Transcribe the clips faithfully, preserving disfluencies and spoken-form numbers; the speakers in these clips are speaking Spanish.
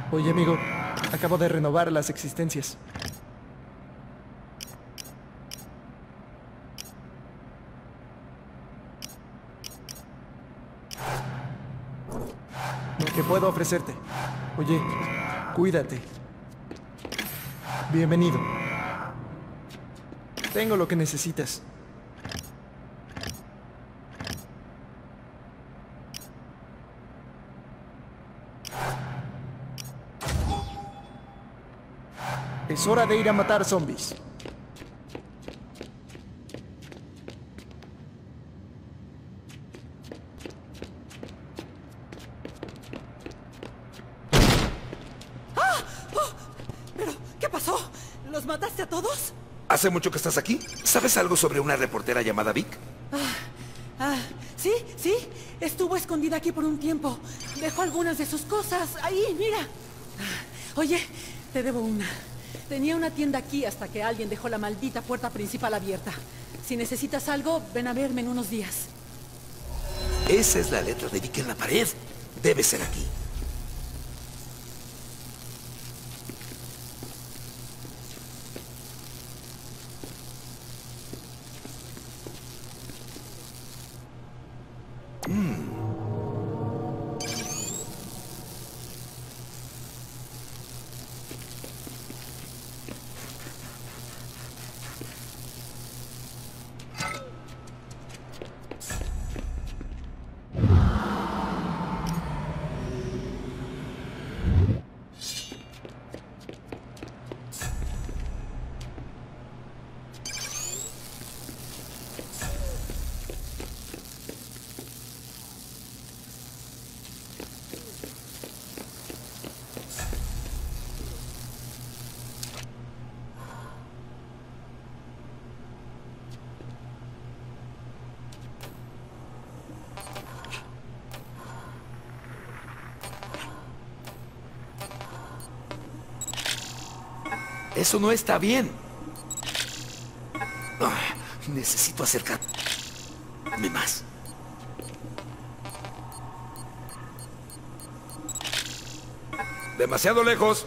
Oye, amigo, acabo de renovar las existencias. ¿Qué puedo ofrecerte? Oye, cuídate. Bienvenido. Tengo lo que necesitas. Es hora de ir a matar zombies. ¡Ah! ¡Oh! ¿Pero qué pasó? ¿Los mataste a todos? ¿Hace mucho que estás aquí? ¿Sabes algo sobre una reportera llamada Vic? Ah, ah, sí, sí. Estuvo escondida aquí por un tiempo. Dejó algunas de sus cosas. Ahí, mira. Ah, oye, te debo una. Tenía una tienda aquí hasta que alguien dejó la maldita puerta principal abierta. Si necesitas algo, ven a verme en unos días. Esa es la letra de Vic en la pared. Debe ser aquí. Mm. Eso no está bien. Ah, necesito acercarme más. Demasiado lejos.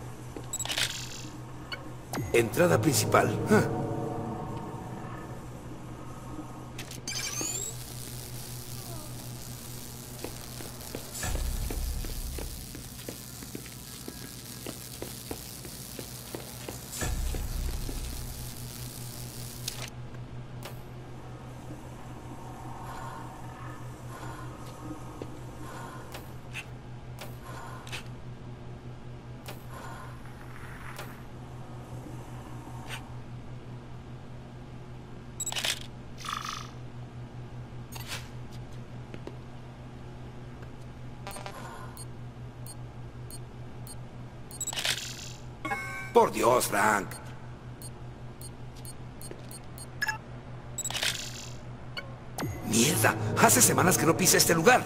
Entrada principal. Ah. Por Dios, Frank. Mierda, hace semanas que no pisa este lugar.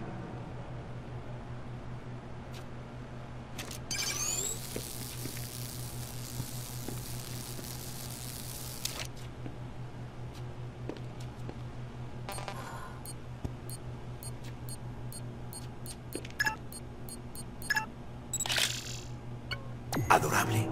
Adorable.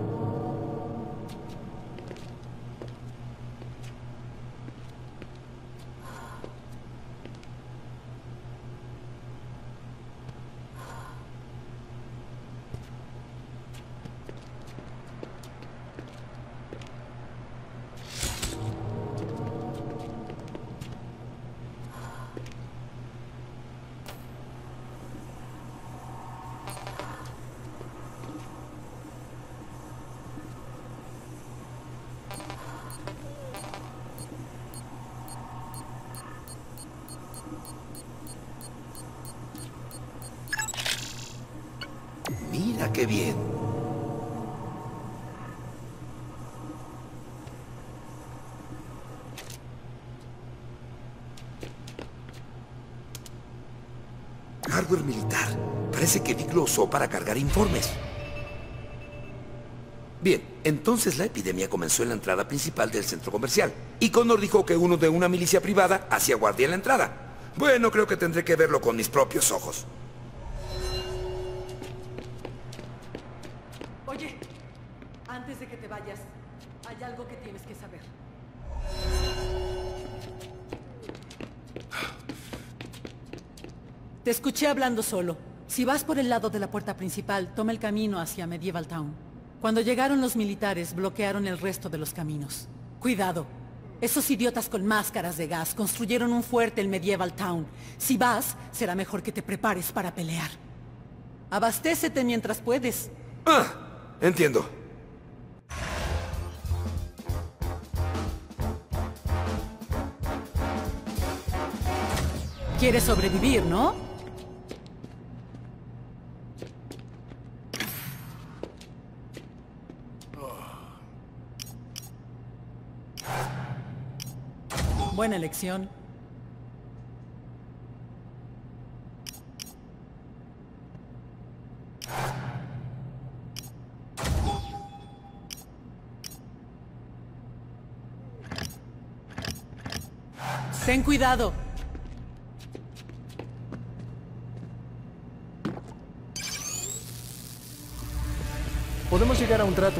Mira qué bien. Hardware militar. Parece que Vic lo usó para cargar informes. Bien, entonces la epidemia comenzó en la entrada principal del centro comercial. Y Connor dijo que uno de una milicia privada hacía guardia en la entrada. Bueno, creo que tendré que verlo con mis propios ojos. Antes de que te vayas, hay algo que tienes que saber. Te escuché hablando solo. Si vas por el lado de la puerta principal, toma el camino hacia Medieval Town. Cuando llegaron los militares, bloquearon el resto de los caminos. Cuidado. Esos idiotas con máscaras de gas construyeron un fuerte en Medieval Town. Si vas, será mejor que te prepares para pelear. Abastécete mientras puedes. Ah, entiendo. Quieres sobrevivir, ¿no? Buena elección. Ten cuidado. Podemos llegar a un trato.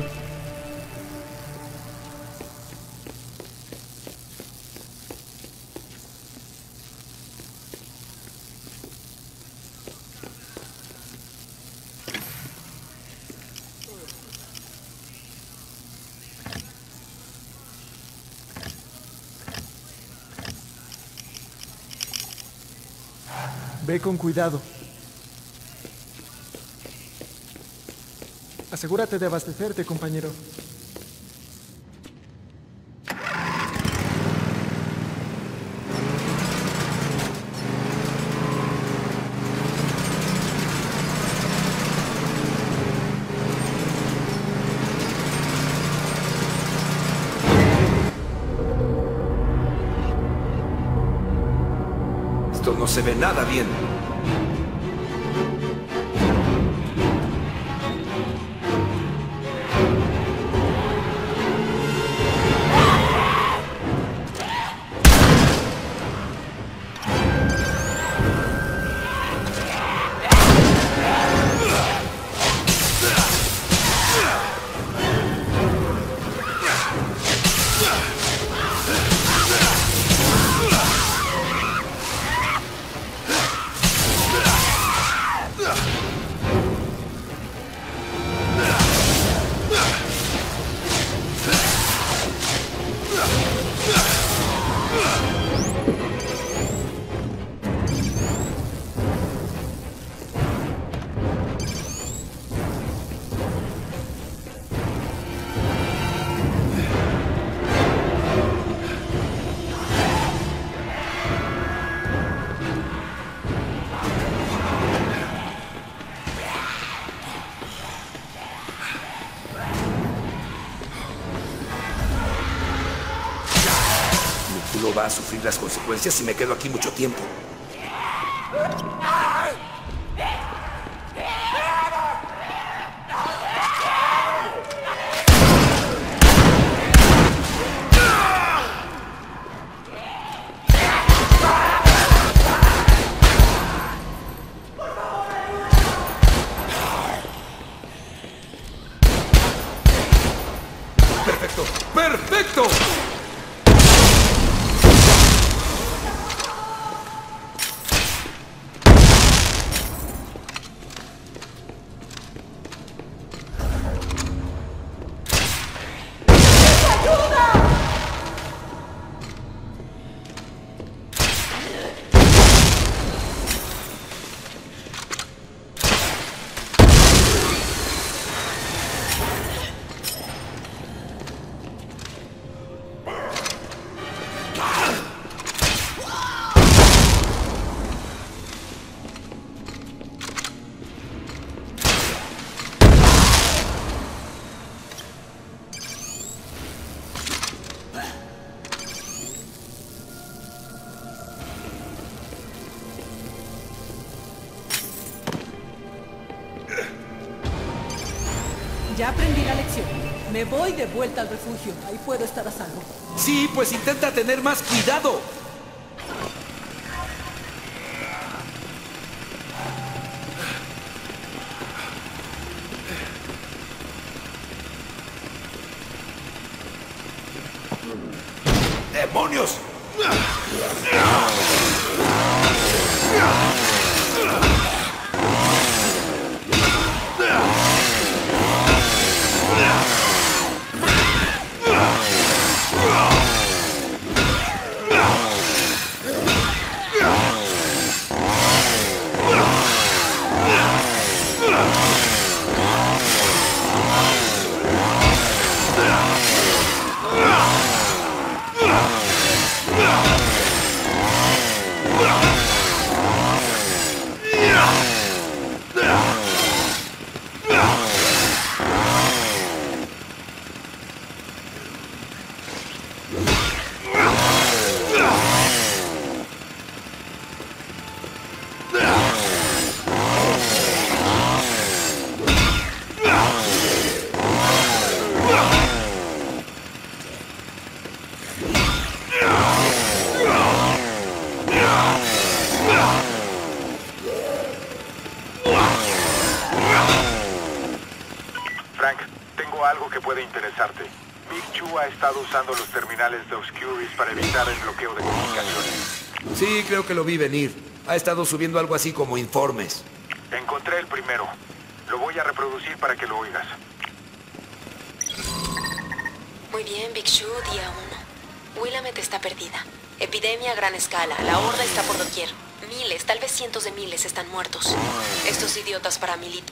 Ve con cuidado. Asegúrate de abastecerte, compañero. Esto no se ve nada bien. Va a sufrir las consecuencias si me quedo aquí mucho tiempo. ¡Perfecto! ¡Perfecto! Ya aprendí la lección. Me voy de vuelta al refugio. Ahí puedo estar a salvo. Sí, pues intenta tener más cuidado. ¡Demonios! Frank, tengo algo que puede interesarte. Big Chu ha estado usando los terminales de Obscuris para evitar el bloqueo de comunicaciones. Sí, creo que lo vi venir. Ha estado subiendo algo así como informes. Encontré el primero. Lo voy a reproducir para que lo oigas. Muy bien, Big Chu, día uno. Willamette está perdida. Epidemia a gran escala. La horda está por doquier. Miles, tal vez cientos de miles están muertos. Estos idiotas paramilitares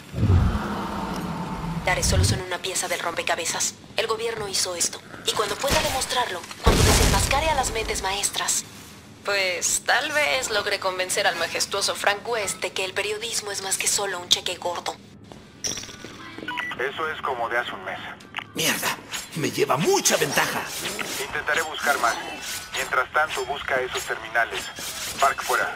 solo son una pieza del rompecabezas. El gobierno hizo esto. Y cuando pueda demostrarlo, cuando desenmascare a las mentes maestras, pues tal vez logre convencer al majestuoso Frank West de que el periodismo es más que solo un cheque gordo. Eso es como de hace un mes. ¡Mierda! Me lleva mucha ventaja. Intentaré buscar más. Mientras tanto, busca esos terminales. Park fuera.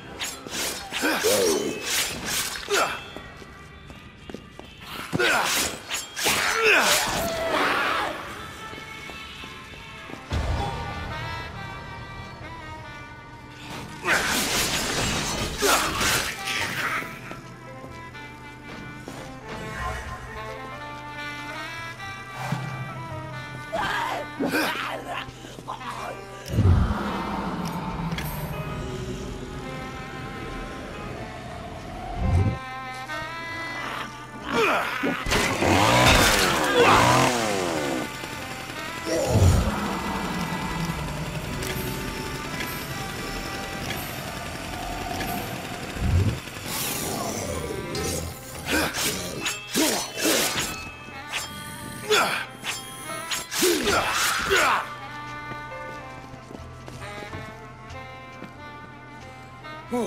Oh.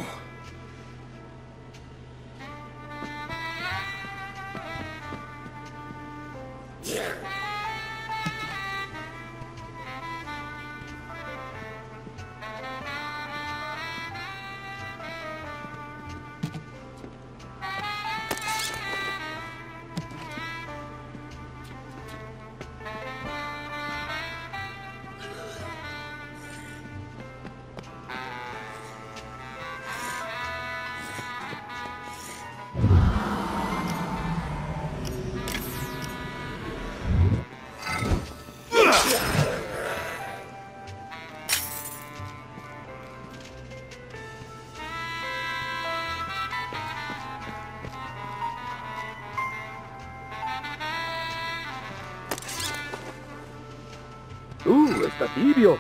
¡Uh! ¡Está tibio!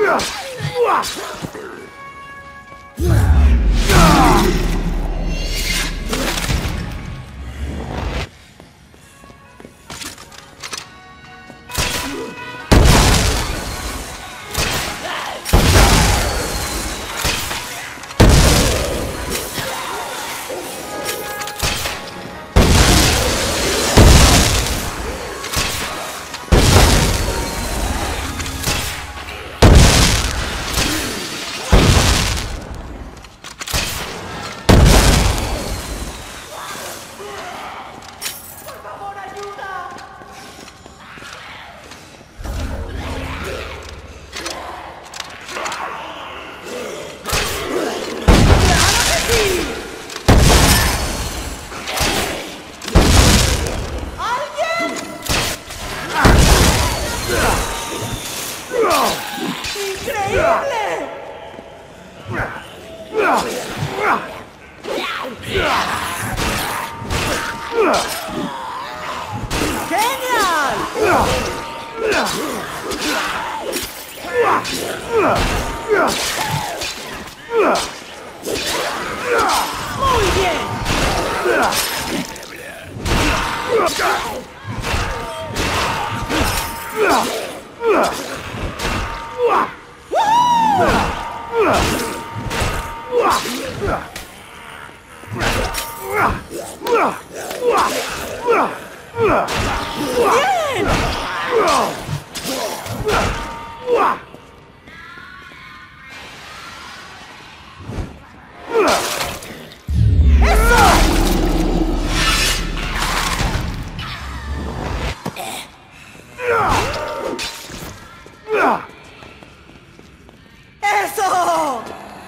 ¡Eso!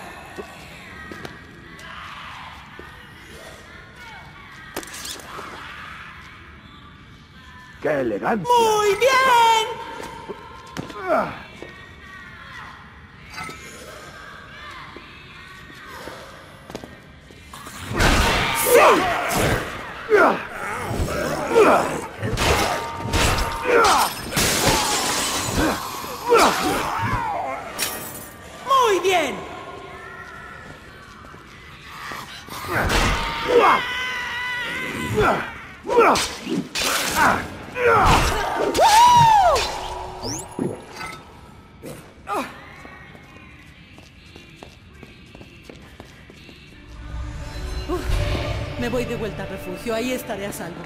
¡Qué elegancia! ¡Muy bien! ¡Muy bien! Uf, me voy de vuelta al refugio, ahí estaré a salvo.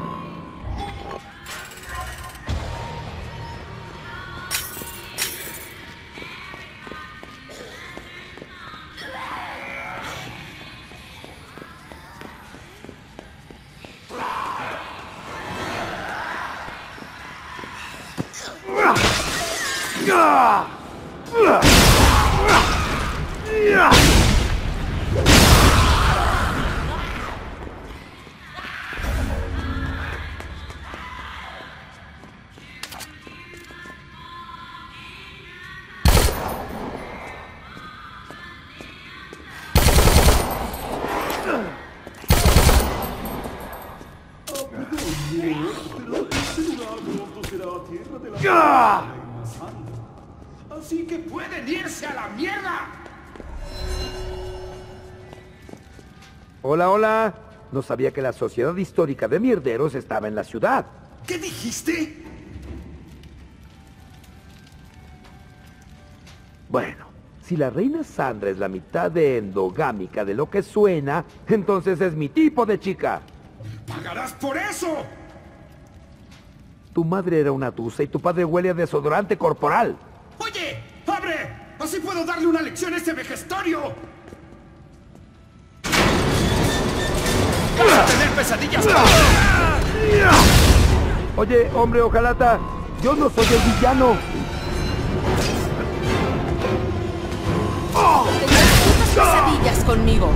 Así que pueden irse a la mierda. Hola, hola. No sabía que la Sociedad Histórica de Mierderos estaba en la ciudad. ¿Qué dijiste? Bueno, si la reina Sandra es la mitad de endogámica de lo que suena, entonces es mi tipo de chica. ¡Pagarás por eso! Tu madre era una tusa y tu padre huele a desodorante corporal. ¡Oye! ¡Abre! ¡Así puedo darle una lección a este vejestorio! ¡Vas a tener pesadillas! Oye, hombre ojalata, yo no soy el villano. Tendrás pesadillas conmigo.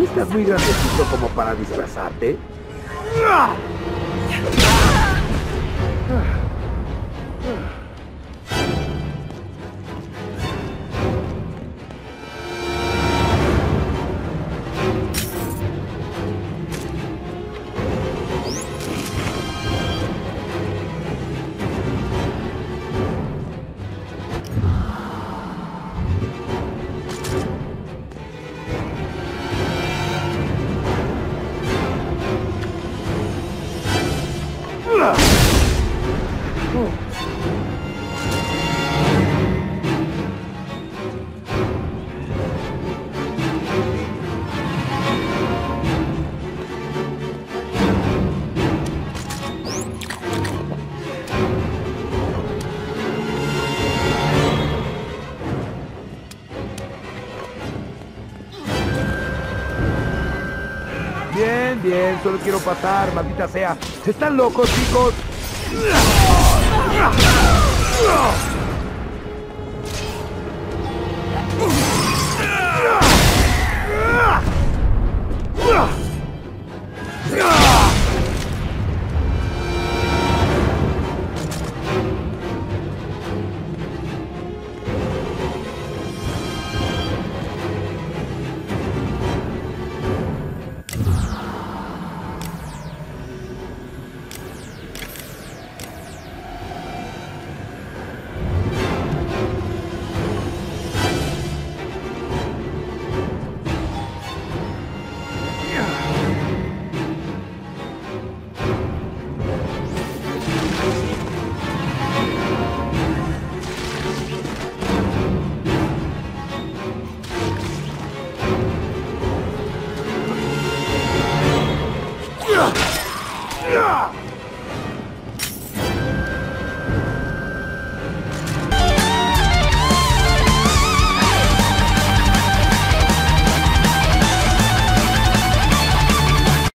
estás muy grandecito como para disfrazarte. Bien, bien, solo quiero pasar, maldita sea. ¿Están locos, chicos?